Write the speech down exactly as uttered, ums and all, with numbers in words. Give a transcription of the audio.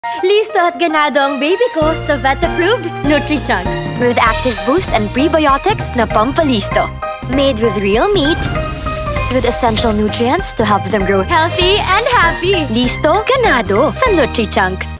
Listo at Ganado ang baby ko sa vet-approved NutriChunks. With active boost and prebiotics na pampalisto. Made with real meat, with essential nutrients to help them grow healthy and happy. Listo, Ganado sa NutriChunks.